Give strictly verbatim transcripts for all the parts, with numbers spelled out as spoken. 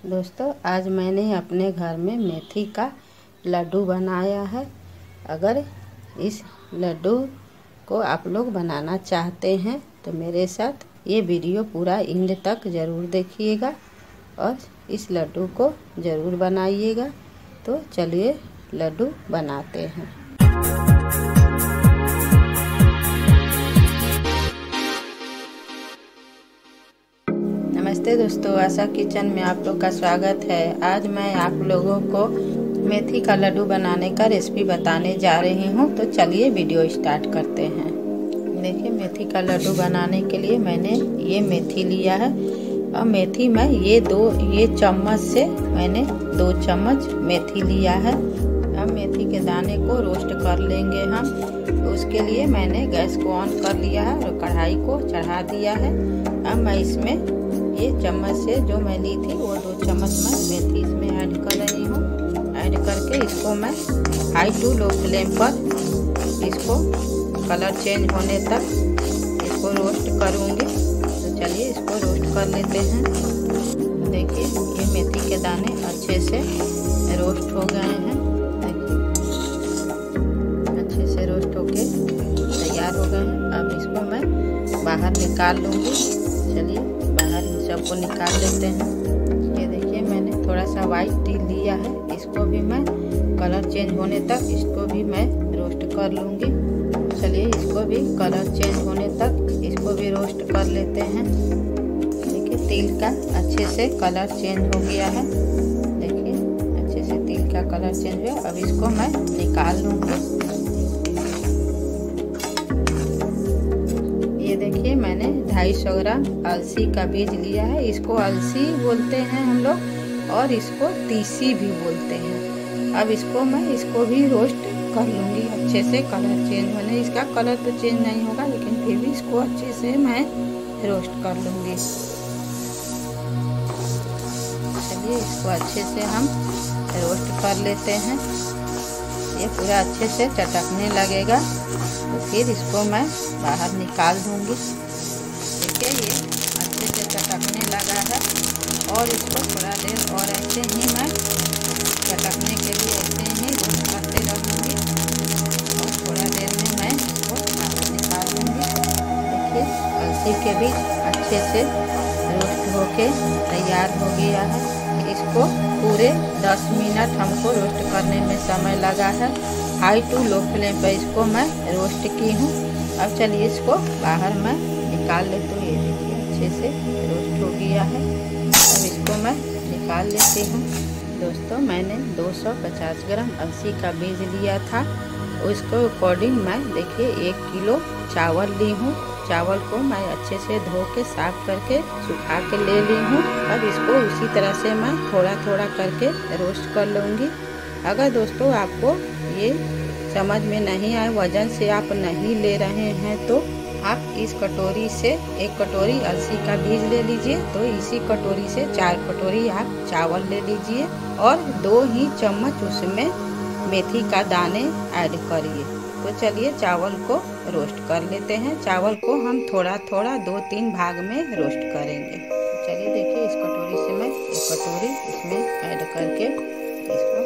दोस्तों, आज मैंने अपने घर में मेथी का लड्डू बनाया है। अगर इस लड्डू को आप लोग बनाना चाहते हैं तो मेरे साथ ये वीडियो पूरा एंड तक ज़रूर देखिएगा और इस लड्डू को ज़रूर बनाइएगा। तो चलिए लड्डू बनाते हैं। नमस्ते दोस्तों, आशा किचन में आप लोग का स्वागत है। आज मैं आप लोगों को मेथी का लड्डू बनाने का रेसिपी बताने जा रही हूँ। तो चलिए वीडियो स्टार्ट करते हैं। देखिए, मेथी का लड्डू बनाने के लिए मैंने ये मेथी लिया है और मेथी में ये दो ये चम्मच से मैंने दो चम्मच मेथी लिया है। अब मेथी के दाने को रोस्ट कर लेंगे हम। तो उसके लिए मैंने गैस को ऑन कर लिया है और कढ़ाई को चढ़ा दिया है। अब मैं इसमें ये चम्मच से जो मैं ली थी वो दो चम्मच मैं मेथी इसमें ऐड कर रही हूँ। ऐड करके इसको मैं हाई टू लो फ्लेम पर इसको कलर चेंज होने तक इसको रोस्ट करूँगी। तो चलिए इसको रोस्ट कर लेते हैं। देखिए, ये मेथी के दाने अच्छे से रोस्ट हो गए हैं। देखिए, अच्छे से रोस्ट होके तैयार हो गए हैं। अब इसको मैं बाहर निकाल लूँगी। चलिए बाहर सबको निकाल लेते हैं। ये देखिए, मैंने थोड़ा सा वाइट तिल लिया है। इसको भी मैं कलर चेंज होने तक इसको भी मैं रोस्ट कर लूँगी। चलिए इसको भी कलर चेंज होने तक इसको भी रोस्ट कर लेते हैं। देखिए, तिल का अच्छे से कलर चेंज हो गया है। देखिए, अच्छे से तिल का कलर चेंज हुआ। अब इसको मैं निकाल लूँगी। ये देखिए, मैंने ढाई सौ ग्राम अलसी का बीज लिया है। इसको अलसी बोलते हैं हम लोग और इसको तीसी भी बोलते हैं। अब इसको मैं इसको भी रोस्ट कर लूँगी अच्छे से। कलर चेंज होने इसका कलर तो चेंज नहीं होगा, लेकिन फिर भी इसको अच्छे से मैं रोस्ट कर लूँगी। चलिए इसको अच्छे से हम रोस्ट कर लेते हैं। ये पूरा अच्छे से चटकने लगेगा तो फिर इसको मैं बाहर निकाल दूंगी। देखिए, ये अच्छे से चटकने लगा है और इसको थोड़ा देर और ऐसे ही मैं चटकने के लिए ऐसे ही रोस्ट करते रहूँगी और थोड़ा देर में मैं इसको बाहर निकाल दूँगी। देखिए, अलसी के बीज अच्छे से रोस्ट होके तैयार हो गया है। इसको पूरे दस मिनट हमको रोस्ट करने में समय लगा है। हाई टू लो फ्लेम पर इसको मैं रोस्ट की हूँ। अब चलिए इसको बाहर मैं निकाल लेती हूँ। ये देखिए, अच्छे से रोस्ट हो गया है। अब इसको मैं निकाल लेती हूँ। दोस्तों, मैंने दो सौ पचास ग्राम अलसी का बीज लिया था। उसके अकॉर्डिंग मैं देखिए एक किलो चावल ली हूँ। चावल को मैं अच्छे से धो के साफ करके सुखा के ले ली हूँ। अब इसको उसी तरह से मैं थोड़ा थोड़ा करके रोस्ट कर लूँगी। अगर दोस्तों आपको ये समझ में नहीं आए, वजन से आप नहीं ले रहे हैं, तो आप इस कटोरी से एक कटोरी अलसी का बीज ले लीजिए। तो इसी कटोरी से चार कटोरी आप चावल ले लीजिए और दो ही चम्मच उसमें मेथी का दाने ऐड करिए। तो चलिए चावल को रोस्ट कर लेते हैं। चावल को हम थोड़ा थोड़ा दो तीन भाग में रोस्ट करेंगे। तो चलिए देखिए, इस कटोरी से मैं एक कटोरी इसमें ऐड करके इसको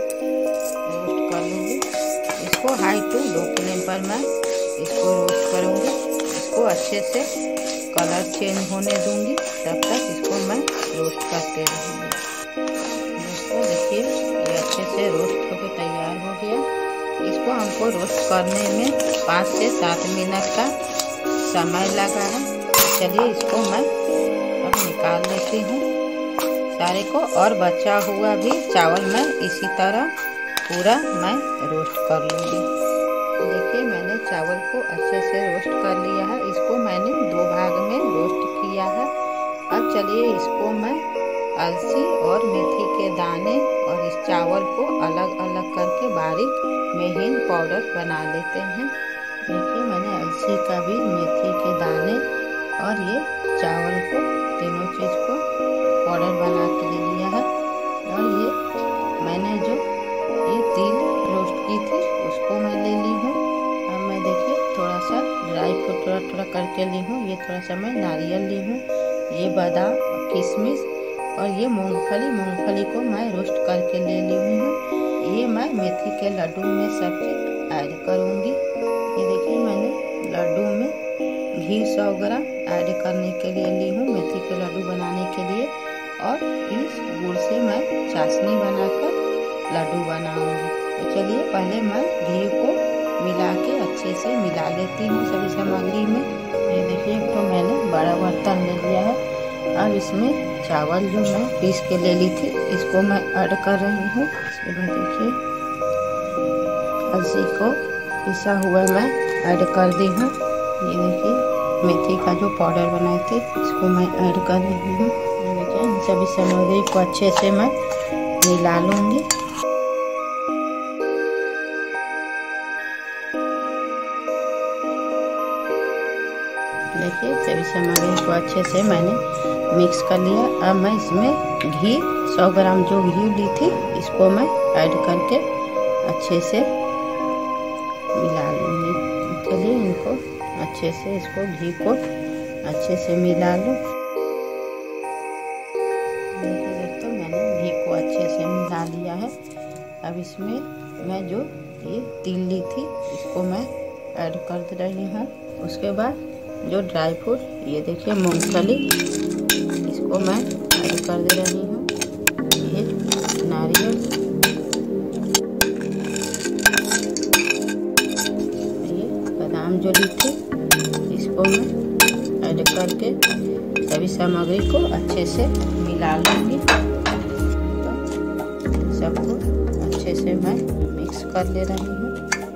रोस्ट कर लूँगी। इसको हाई टू लो फ्लेम पर मैं इसको रोस्ट करूँगी। इसको अच्छे से कलर चेंज होने दूँगी, तब तक इसको मैं रोस्ट करते रहूँगी। दोस्तों देखिए, ये अच्छे से रोस्ट होकर तैयार हो गया। इसको हमको रोस्ट करने में पाँच से सात मिनट का समय लगा है। चलिए इसको मैं अब निकाल लेती हूँ सारे को। और बचा हुआ भी चावल मैं इसी तरह पूरा मैं रोस्ट कर लूँगी। देखिए, मैंने चावल को अच्छे से रोस्ट कर लिया है। इसको मैंने दो भाग में रोस्ट किया है। अब चलिए इसको मैं अलसी और मेथी के दाने और इस चावल को अलग अलग करके बारीक महीन पाउडर बना लेते हैं। देखिए, मैंने अलसी का भी, मेथी के दाने और ये चावल को, तीनों चीज़ को पाउडर बना के ले लिया है। और ये मैंने जो ये तिल रोस्ट की थी उसको मैं ले ली हूँ। अब मैं देखिए थोड़ा सा ड्राई फ्रूट थोड़ा थोड़ा करके ली हूँ। ये थोड़ा सा मैं नारियल ली हूँ, ये बादाम, किशमिश और ये मूंगफली मूंगफली को मैं रोस्ट करके ले ली हुई हूँ। ये मैं मेथी के लड्डू में सब चीज़ ऐड करूँगी। ये देखिए मैंने लड्डू में घी सौ ग्राम ऐड करने के लिए ली हूँ मेथी के लड्डू बनाने के लिए। और इस गुड़ से मैं चाशनी बनाकर लड्डू बनाऊँगी। तो चलिए पहले मैं घी को मिला के अच्छे से मिला लेती हूँ सभी सामग्री में। ये देखिए तो मैंने बड़ा बर्तन ले लिया है। अब इसमें चावल जो मैं पीस के ले ली थी इसको मैं ऐड कर रही हूँ। इसके बाद देखिए अलसी को पिसा हुआ मैं ऐड कर दी हूँ। ये देखिए मेथी का जो पाउडर बनाए थे इसको मैं ऐड कर रही हूँ। ये देखिए इन सभी सामग्री को अच्छे से मैं मिला लूँगी। देखिए सभी सामग्री को अच्छे से मैंने मिक्स कर लिया। अब मैं इसमें घी सौ ग्राम जो घी ली थी इसको मैं ऐड करके अच्छे से मिला लूँगी। चलिए इनको अच्छे से इसको घी को अच्छे से मिला लूँ। देखिए दोस्तों मैंने घी को अच्छे से मिला लिया है। अब इसमें मैं जो ये तिल ली थी इसको मैं ऐड कर दे रही हूँ। उसके बाद जो ड्राई फ्रूट ये देखिए मूंगफली इसको मैं ऐड कर दे रही हूँ। ये नारियल, ये बादाम जो ली थी इसको मैं ऐड करके सभी सामग्री को अच्छे से मिला लूँगी। तो सबको अच्छे से मैं मिक्स कर ले रही हूँ।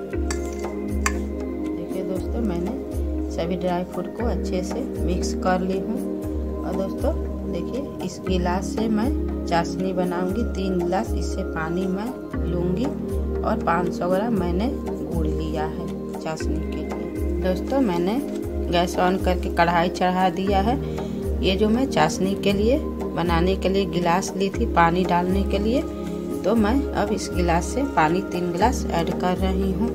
देखिए दोस्तों मैंने सभी ड्राई फ्रूट को अच्छे से मिक्स कर ली हूँ। और दोस्तों देखिए इस गिलास से मैं चाशनी बनाऊंगी। तीन गिलास इससे पानी मैं लूँगी और पाँच सौ ग्राम मैंने गुड़ लिया है चाशनी के लिए। दोस्तों मैंने गैस ऑन करके कढ़ाई चढ़ा दिया है। ये जो मैं चाशनी के लिए बनाने के लिए गिलास ली थी पानी डालने के लिए, तो मैं अब इस गिलास से पानी तीन गिलास ऐड कर रही हूँ।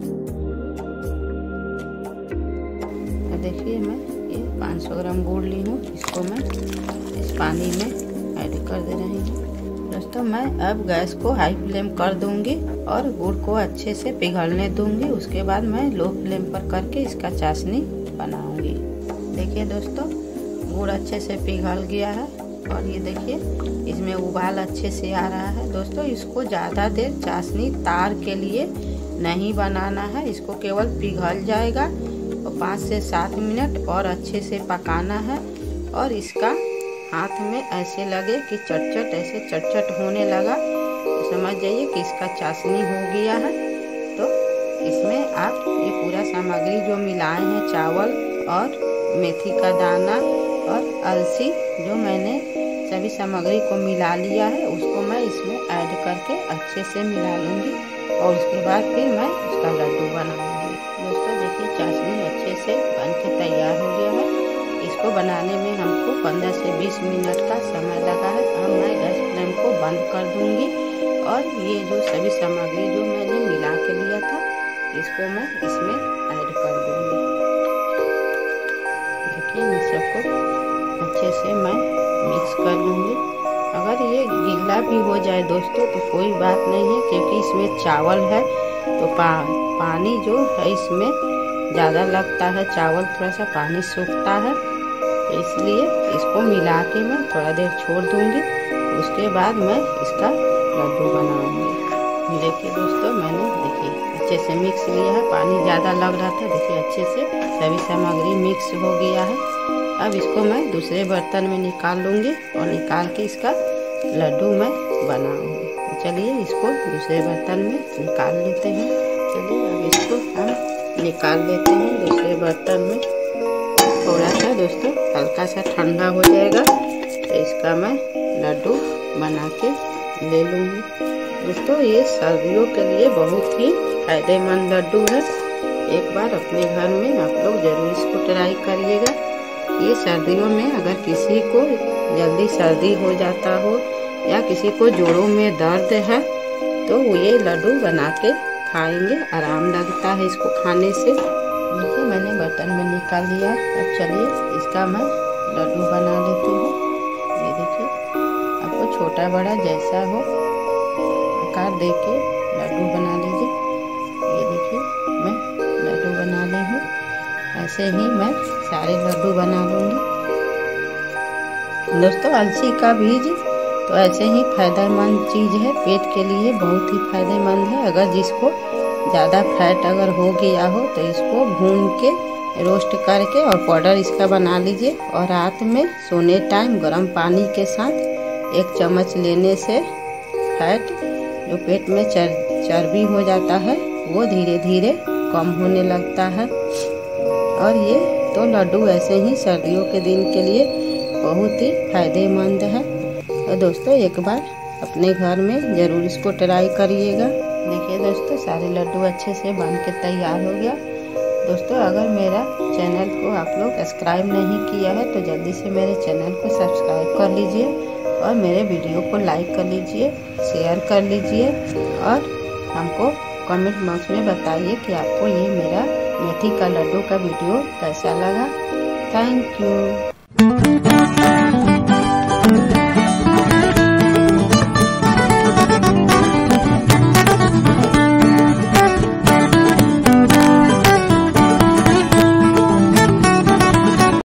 देखिए मैं ये पाँच सौ ग्राम गुड़ ली हूँ, इसको मैं इस पानी में ऐड कर दे रही हूँ। दोस्तों मैं अब गैस को हाई फ्लेम कर दूंगी और गुड़ को अच्छे से पिघलने दूंगी। उसके बाद मैं लो फ्लेम पर करके इसका चाशनी बनाऊंगी। देखिए दोस्तों गुड़ अच्छे से पिघल गया है और ये देखिए इसमें उबाल अच्छे से आ रहा है। दोस्तों इसको ज़्यादा देर चाशनी तार के लिए नहीं बनाना है, इसको केवल पिघल जाएगा और पाँच से सात मिनट और अच्छे से पकाना है। और इसका हाथ में ऐसे लगे कि चटचट ऐसे चटचट होने लगा तो समझ जाइए कि इसका चाशनी हो गया है। तो इसमें आप ये पूरा सामग्री जो मिलाए हैं चावल और मेथी का दाना और अलसी जो मैंने सभी सामग्री को मिला लिया है उसको मैं इसमें ऐड करके अच्छे से मिला लूँगी और उसके बाद फिर मैं उसका लड्डू बनाऊँगी। दोस्तों देखिए चाशनी अच्छे से बन के तैयार हो गया है। इसको बनाने में हमको पंद्रह से बीस मिनट का समय लगा है। अब मैं गैस फ्लेम को बंद कर दूंगी और ये जो सभी सामग्री जो मैंने मिला के लिया था इसको मैं इसमें ऐड कर दूंगी। देखिए इन सबको अच्छे से मैं मिक्स कर लूँगी। अगर ये गीला भी हो जाए दोस्तों तो कोई बात नहीं है, क्योंकि इसमें चावल है तो पा, पानी जो है इसमें ज़्यादा लगता है, चावल थोड़ा सा पानी सूखता है, इसलिए इसको मिला के मैं थोड़ा देर छोड़ दूंगी। उसके बाद मैं इसका लड्डू बनाऊंगी। देखिए दोस्तों मैंने देखिए अच्छे से मिक्स लिया है, पानी ज़्यादा लग रहा था, देखिए अच्छे से सभी सामग्री मिक्स हो गया है। अब इसको मैं दूसरे बर्तन में निकाल लूँगी और निकाल के इसका लड्डू मैं बनाऊँगी। तो चलिए इसको दूसरे बर्तन में निकाल लेते हैं। चलिए अब इसको हम निकाल लेते हैं दूसरे बर्तन में। थोड़ा सा दोस्तों हल्का सा ठंडा हो जाएगा तो इसका मैं लड्डू बना के ले लूँगी। दोस्तों ये सर्दियों के लिए बहुत ही फायदेमंद लड्डू है। एक बार अपने घर में आप लोग जरूर इसको ट्राई करिएगा। ये सर्दियों में अगर किसी को जल्दी सर्दी हो जाता हो या किसी को जोड़ों में दर्द है तो ये लड्डू बना के खाएंगे, आराम लगता है इसको खाने से। देखिए मैंने बर्तन में निकाल लिया। अब चलिए इसका मैं लड्डू बना लेती हूँ। ये देखिए छोटा बड़ा जैसा हो आकार दे के लड्डू बना लीजिए। ये देखिए मैं लड्डू बना ली हूँ। ऐसे ही मैं सारे लड्डू बना लूँगी। दोस्तों अलसी का बीज तो ऐसे ही फायदेमंद चीज़ है, पेट के लिए बहुत ही फायदेमंद है। अगर जिसको ज़्यादा फैट अगर हो गया हो तो इसको भून के रोस्ट करके और पाउडर इसका बना लीजिए और रात में सोने टाइम गर्म पानी के साथ एक चम्मच लेने से फैट जो पेट में चर चर्बी हो जाता है वो धीरे धीरे कम होने लगता है। और ये तो लड्डू ऐसे ही सर्दियों के दिन के लिए बहुत ही फायदेमंद है। और दोस्तों एक बार अपने घर में ज़रूर इसको ट्राई करिएगा। देखिए दोस्तों सारे लड्डू अच्छे से बन के तैयार हो गया। दोस्तों अगर मेरा चैनल को आप लोग सब्सक्राइब नहीं किया है तो जल्दी से मेरे चैनल को सब्सक्राइब कर लीजिए और मेरे वीडियो को लाइक कर लीजिए, शेयर कर लीजिए और हमको कमेंट बॉक्स में बताइए कि आपको ये मेरा मेथी का लड्डू का वीडियो कैसा लगा। Thank you.